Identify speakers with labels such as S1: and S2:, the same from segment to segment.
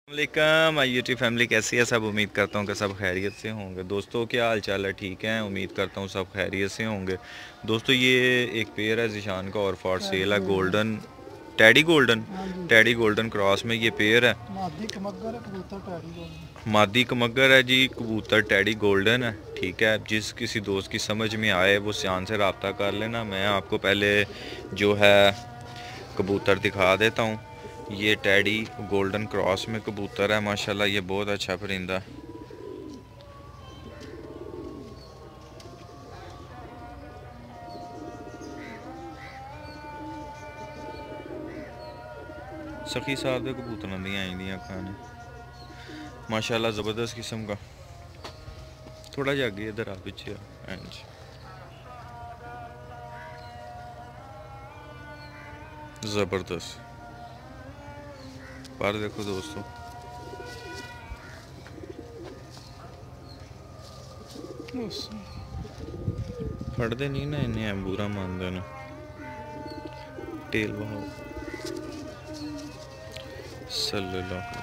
S1: वालेकुम YouTube family, कैसी है सब। उम्मीद करता हूँ कि सब खैरियत से होंगे। दोस्तों क्या हाल चाल है, ठीक है। उम्मीद करता हूँ सब खैरियत से होंगे। दोस्तों ये एक पेयर है ज़ीशान का और फॉर सेल है, golden teddy golden. Teddy golden cross में ये पेयर है।
S2: मादी कमगर है, कबूतर टैडी गोल्डन।
S1: मादी कमगर है जी, कबूतर टैडी गोल्डन है। ठीक है, जिस किसी दोस्त की समझ में आए वो सियान से रब्ता कर लेना। मैं आपको पहले जो है कबूतर दिखा देता हूँ। ये टैडी गोल्डन क्रॉस में कबूतर है, माशाल्लाह ये बहुत अच्छा परिंदा है। सखी साहब के कबूतर दी आई दी खाने, माशाल्लाह ज़बरदस्त किस्म का। थोड़ा जा अगे इधर आ, पीछे आ। ज़बरदस्त पर देखो दोस्तों, फटते नहीं ना इन्हें, बुरा मानते ना। टेल बहाओ सल्लल्लाहु।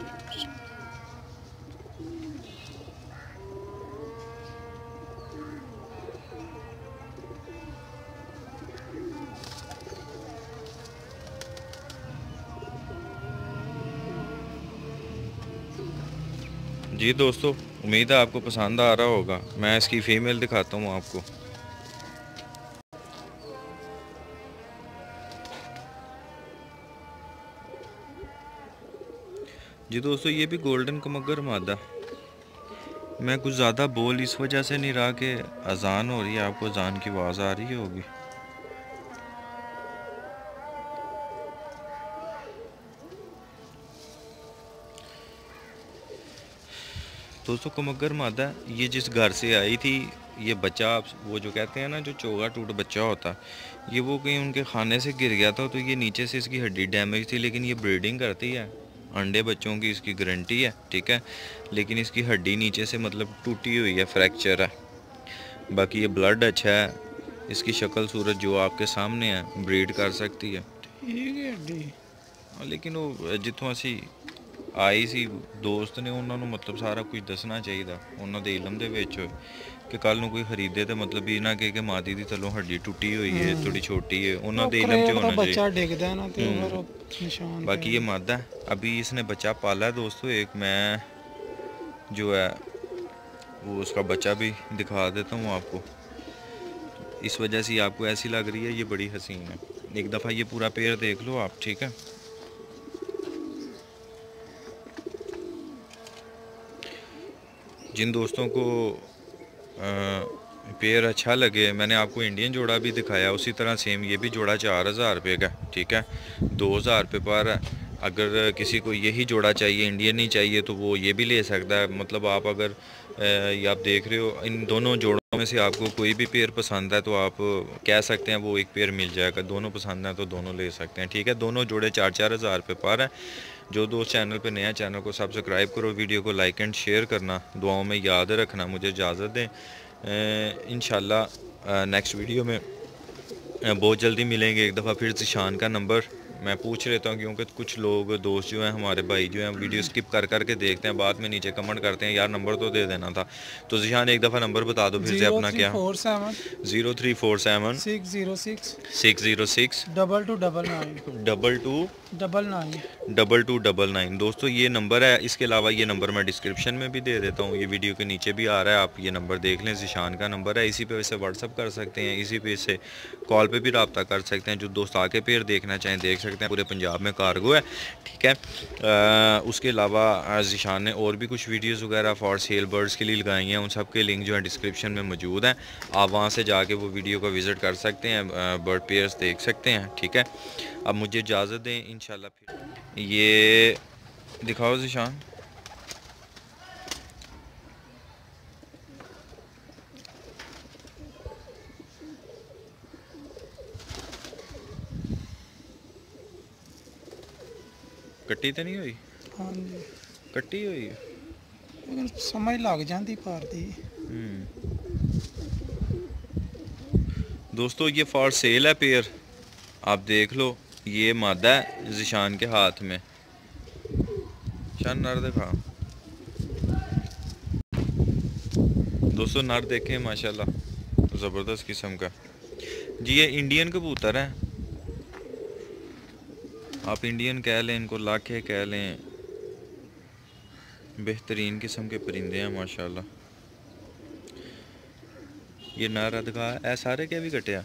S1: जी दोस्तों, उम्मीद है आपको पसंद आ रहा होगा। मैं इसकी फ़ीमेल दिखाता हूँ आपको। जी दोस्तों, ये भी गोल्डन कमगर मादा। मैं कुछ ज़्यादा बोल इस वजह से नहीं रहा कि अजान हो रही है, आपको अजान की आवाज़ आ रही होगी। दोस्तों कमगर मादा, ये जिस घर से आई थी, ये बच्चा वो जो कहते हैं ना, जो चोगा टूट बच्चा होता, ये वो कहीं उनके खाने से गिर गया था, तो ये नीचे से इसकी हड्डी डैमेज थी। लेकिन ये ब्रीडिंग करती है, अंडे बच्चों की इसकी गारंटी है, ठीक है। लेकिन इसकी हड्डी नीचे से मतलब टूटी हुई है, फ्रैक्चर है। बाकी ये ब्लड अच्छा है, इसकी शक्ल सूरत जो आपके सामने है, ब्रीड कर सकती है।
S2: ठीक है हड्डी।
S1: लेकिन वो जितों असी आई सी दोस्त ने, उन्होंने मतलब सारा कुछ दसना चाहिए, उन्होंने इलम दे विच कि कल कोई खरीदे तो मतलब भी ना कि मादी दी थलों हड्डी टुटी हुई है, थोड़ी छोटी है, उन्होंने इलम च होना
S2: बच्चा
S1: चाहिए।
S2: डिगदा ना तो फिर निशान।
S1: बाकी ये मादा है, अभी इसने बच्चा पाला है दोस्तों एक। मैं जो है वो उसका बच्चा भी दिखा देता हूँ आपको। इस वजह से आपको ऐसी लग रही है, ये बड़ी हसीन है। एक दफ़ा ये पूरा पेड़ देख लो आप, ठीक है। जिन दोस्तों को पेयर अच्छा लगे, मैंने आपको इंडियन जोड़ा भी दिखाया, उसी तरह सेम ये भी जोड़ा 4000 रुपये का, ठीक है। 2000 रुपये पर अगर किसी को यही जोड़ा चाहिए, इंडियन नहीं चाहिए, तो वो ये भी ले सकता है। मतलब आप अगर ये आप देख रहे हो, इन दोनों जोड़ों में से आपको कोई भी पेयर पसंद है तो आप कह सकते हैं वो एक पेयर मिल जाएगा। दोनों पसंद है तो दोनों ले सकते हैं, ठीक है। दोनों जोड़े 4-4 हज़ार रुपये पर है। जो दोस्त चैनल पे नया, चैनल को सब्सक्राइब करो, वीडियो को लाइक एंड शेयर करना, दुआओं में याद रखना। मुझे इजाज़त दें, इंशाल्लाह नेक्स्ट वीडियो में बहुत जल्दी मिलेंगे। एक दफ़ा फिर ज़ीशान का नंबर मैं पूछ लेता हूँ, क्योंकि कुछ लोग दोस्त जो हैं, हमारे भाई जो हैं, वीडियो स्किप कर करके देखते हैं, बाद में नीचे कमेंट करते हैं यार नंबर तो दे देना था। तो ज़ीशान एक दफ़ा नंबर बता दो फिर से अपना। क्या? 0347 606 2299। दोस्तों ये नंबर है। इसके अलावा ये नंबर मैं डिस्क्रिप्शन में भी दे देता हूँ, ये वीडियो के नीचे भी आ रहा है, आप ये नंबर देख लें। ज़ीशान का नंबर है, इसी पे वैसे व्हाट्सअप कर सकते हैं, इसी पे से कॉल पे भी रब्ता कर सकते हैं। जो दोस्त आके पेयर देखना चाहें देख सकते हैं, पूरे पंजाब में कार्गो है, ठीक है। उसके अलावा ज़ीशान ने और भी कुछ वीडियोज़ वगैरह फॉर सेल बर्ड्स के लिए लगाई हैं, उन सब के लिंक जो है डिस्क्रिप्शन में मौजूद हैं। आप वहाँ से जाके वो वीडियो का विज़िट कर सकते हैं, बर्ड पेयर्स देख सकते हैं, ठीक है। अब मुझे इजाज़त दें, इंशाल्लाह फिर ये दिखाओ ज़ीशान। कट्टी तो नहीं हुई?
S2: हाँ जी,
S1: कट्टी हुई है,
S2: लेकिन समझ लग जाती पार दी।
S1: दोस्तों ये फॉर सेल है पेयर, आप देख लो। ये मादा है ज़ीशान के हाथ में। शन नर दिखा दोस्तों, नर देखें माशाल्लाह ज़बरदस्त किस्म का जी। ये इंडियन कबूतर है, आप इंडियन कह लें, इनको लाखे कह लें, बेहतरीन किस्म के परिंदे हैं माशाल्लाह। ये नर दिखा है सारे क्या भी कटिया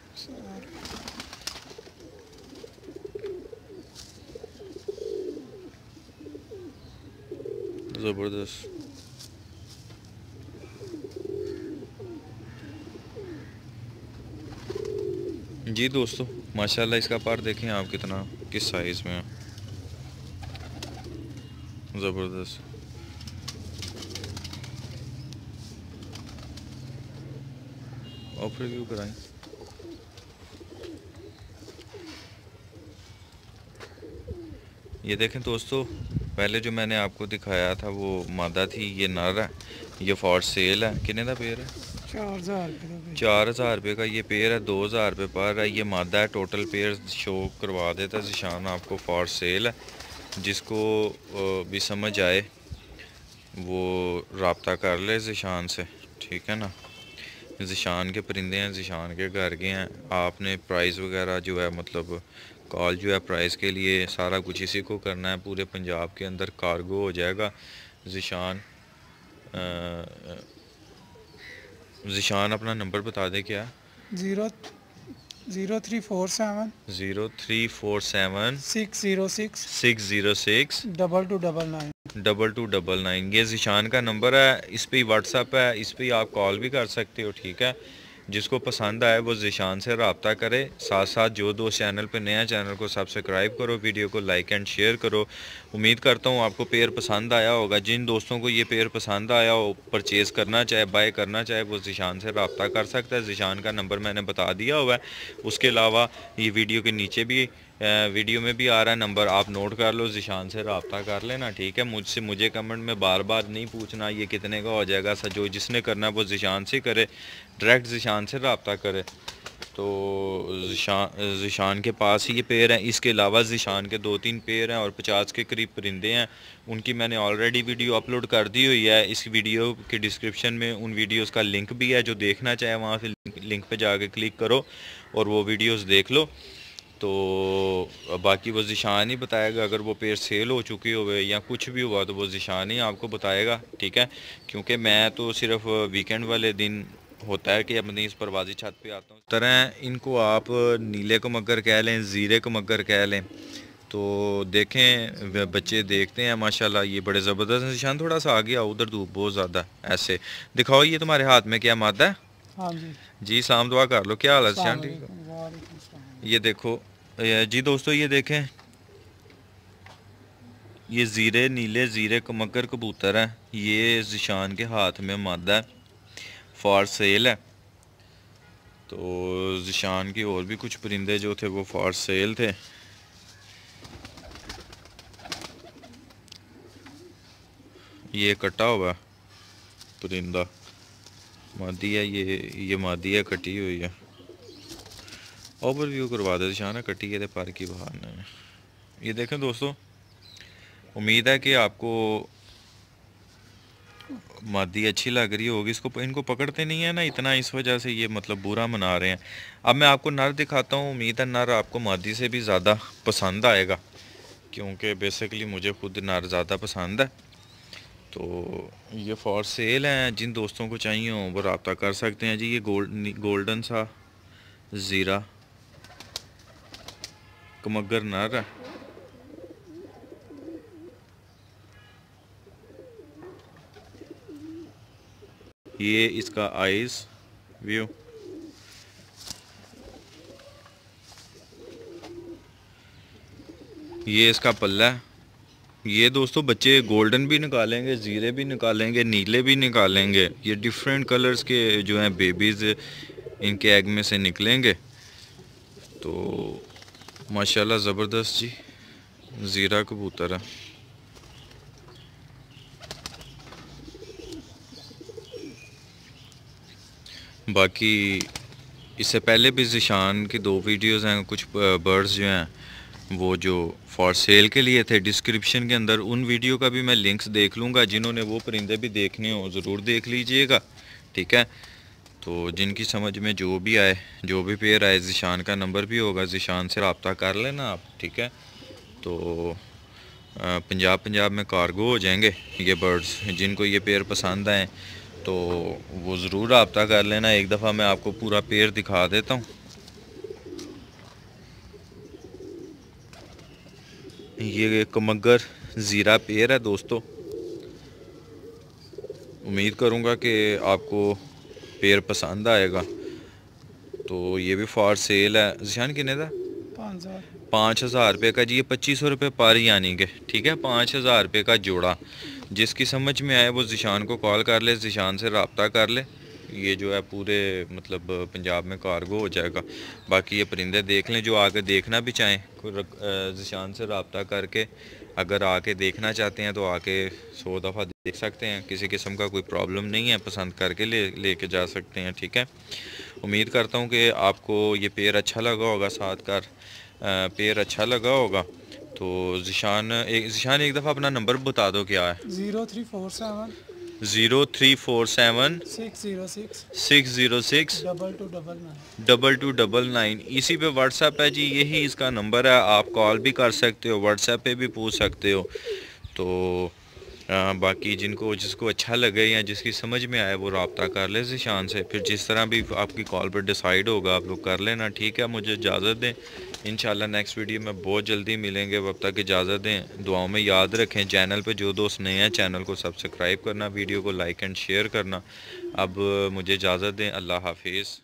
S1: ज़बरदस्त। जी दोस्तों माशाल्लाह, इसका पर देखें आप कितना किस साइज़ में है, ज़बरदस्त। ऑफर व्यू कराएं। ये देखें दोस्तों, पहले जो मैंने आपको दिखाया था वो मादा थी, ये नर है, ये फॉर सेल है। कितने का पेयर है?
S2: 4000 रुपये।
S1: 4000 रुपये का ये पेयर है, 2000 रुपये पर है। ये मादा है, टोटल पेयर शो करवा देता है ज़िशान आपको, फॉर सेल है। जिसको भी समझ आए वो रब्ता कर ले ज़िशान से, ठीक है ना। ज़िशान के परिंदे हैं, ज़िशान के घर के हैं। आपने प्राइस वगैरह जो है मतलब कॉल जो है प्राइस के लिए सारा कुछ इसी को करना है। पूरे पंजाब के अंदर कार्गो हो जाएगा। ज़िशान ज़िशान अपना नंबर बता दे क्या?
S2: 0347
S1: 0347
S2: 606
S1: 606
S2: 2299।
S1: 2299। ये ज़िशान का नंबर है, इस पर व्हाट्सअप है, इस पर आप कॉल भी कर सकते हो, ठीक है। जिसको पसंद आए वो ज़िशान से रब्ता करे। साथ साथ जो दोस्त चैनल पे नया, चैनल को सब्सक्राइब करो, वीडियो को लाइक एंड शेयर करो। उम्मीद करता हूँ आपको पेयर पसंद आया होगा। जिन दोस्तों को ये पेयर पसंद आया हो, परचेज़ करना चाहे, बाय करना चाहे, वो ज़िशान से रब्ता कर सकता है। ज़िशान का नंबर मैंने बता दिया हुआ है। उसके अलावा ये वीडियो के नीचे भी वीडियो में भी आ रहा है नंबर, आप नोट कर लो, ज़िशान से रब्ता कर लेना, ठीक है। मुझे कमेंट में बार बार नहीं पूछना ये कितने का हो जाएगा। जो जिसने करना है वो ज़िशान से करे, डायरेक्ट ज़िशान से रब्ता करे। तो ज़िशान के पास ही ये पेयर हैं। इसके अलावा ज़िशान के 2-3 पेयर हैं और 50 के करीब परिंदे हैं। उनकी मैंने ऑलरेडी वीडियो अपलोड कर दी हुई है। इस वीडियो के डिस्क्रिप्शन में उन वीडियोस का लिंक भी है, जो देखना चाहे वहाँ से लिंक पे जाके क्लिक करो और वो वीडियोस देख लो। तो बाकी वो ज़िशान ही बताएगा। अगर वो पेयर सेल हो चुके हुए या कुछ भी हुआ तो वो ज़िशान ही आपको बताएगा, ठीक है। क्योंकि मैं तो सिर्फ वीकेंड वाले दिन होता है कि अपनी इस परवाज़ी छत पे आता हूँ। तरह इनको आप नीले कमगर कह लें, ज़ीरे कमगर कह लें। तो देखें, बच्चे देखते हैं माशाल्लाह, ये बड़े ज़बरदस्त। ज़िशान थोड़ा सा आ गया, उधर धूप बहुत ज़्यादा, ऐसे दिखाओ। ये तुम्हारे हाथ में क्या मादा है?
S2: हाँ जी
S1: जी सलाम दुआ कर लो, क्या हाल है ज़िशान? ठीक है।
S2: वालेकुम सलाम।
S1: ये देखो जी दोस्तों, ये देखें, ये ज़ीरे नीले ज़ीरे कमगर कबूतर है। ये ज़िशान के हाथ में मादा है, फॉर सेल है। तो ज़िशान की और भी कुछ परिंदे जो थे वो फॉर सेल थे। ये कटा हुआ परिंदा मादी है, ये मादी है, कटी हुई है। ओवरव्यू करवा दे ज़िशान है, कटी है पर की बाहर ने। ये देखें दोस्तों, उम्मीद है कि आपको मादी अच्छी लग रही होगी। इनको पकड़ते नहीं है ना इतना, इस वजह से ये मतलब बुरा मना रहे हैं। अब मैं आपको नर दिखाता हूँ। उम्मीद है नर आपको मादी से भी ज़्यादा पसंद आएगा, क्योंकि बेसिकली मुझे खुद नर ज़्यादा पसंद है। तो ये फॉर सेल हैं, जिन दोस्तों को चाहिए हो वो रब्ता कर सकते हैं जी। ये गोल्डन सा ज़ीरा कमगर नर है। ये इसका आइज़ व्यू, ये इसका पल्ला है। ये दोस्तों बच्चे गोल्डन भी निकालेंगे, ज़ीरे भी निकालेंगे, नीले भी निकालेंगे। ये डिफरेंट कलर्स के जो हैं बेबीज़ इनके एग में से निकलेंगे। तो माशाल्लाह ज़बरदस्त जी ज़ीरा कबूतर है। बाकी इससे पहले भी ज़िशान की 2 वीडियोज़ हैं। कुछ बर्ड्स जो हैं वो जो फॉर सेल के लिए थे डिस्क्रिप्शन के अंदर, उन वीडियो का भी मैं लिंक्स देख लूँगा। जिन्होंने वो परिंदे भी देखने हो ज़रूर देख लीजिएगा, ठीक है। तो जिनकी समझ में जो भी आए, जो भी पेयर आए, ज़िशान का नंबर भी होगा, ज़िशान से रब्ता कर लेना आप, ठीक है। तो पंजाब में कार्गो हो जाएंगे ये बर्ड्स। जिनको ये पेयर पसंद आए तो वो ज़रूर रब्ता कर लेना। एक दफ़ा मैं आपको पूरा पेयर दिखा देता हूँ। ये एक मगर ज़ीरा पेयर है दोस्तों। उम्मीद करूँगा कि आपको पेयर पसंद आएगा। तो ये भी फॉर सेल है। ज़िशान कितने था? 5,000 रुपये का जी। ये 2500 रुपये पर यानी कि, ठीक है, 5,000 रुपये का जोड़ा। जिसकी समझ में आए वो ज़िशान को कॉल कर ले, ज़िशान से रब्ता कर ले। ये जो है पूरे मतलब पंजाब में कार्गो हो जाएगा। बाकी ये परिंदे देख लें, जो आके देखना भी चाहें, ज़िशान से रब्ता करके अगर आके देखना चाहते हैं तो आके 100 दफ़ा देख सकते हैं। किसी किस्म का कोई प्रॉब्लम नहीं है, पसंद करके लेके जा सकते हैं, ठीक है। उम्मीद करता हूँ कि आपको ये पेयर अच्छा लगा होगा, साथ कर पेयर अच्छा लगा होगा। तो ज़िशान एक दफ़ा अपना नंबर बता दो, क्या है?
S2: 0347
S1: 0347
S2: 606
S1: 606 2299। इसी पे व्हाट्सएप है जी, यही इसका नंबर है। आप कॉल भी कर सकते हो, व्हाट्सएप पे भी पूछ सकते हो। तो बाकी जिसको अच्छा लगे या जिसकी समझ में आए वो रब्ता कर ले ज़िशान से। फिर जिस तरह भी आपकी कॉल पर डिसाइड होगा आप लोग कर लेना, ठीक है। मुझे इजाज़त दें, इंशाल्लाह नेक्स्ट वीडियो में बहुत जल्दी मिलेंगे। अब तक इजाज़त दें, दुआओं में याद रखें। चैनल पे जो दोस्त नए हैं चैनल को सब्सक्राइब करना, वीडियो को लाइक एंड शेयर करना। अब मुझे इजाज़त दें, अल्लाह हाफिज़।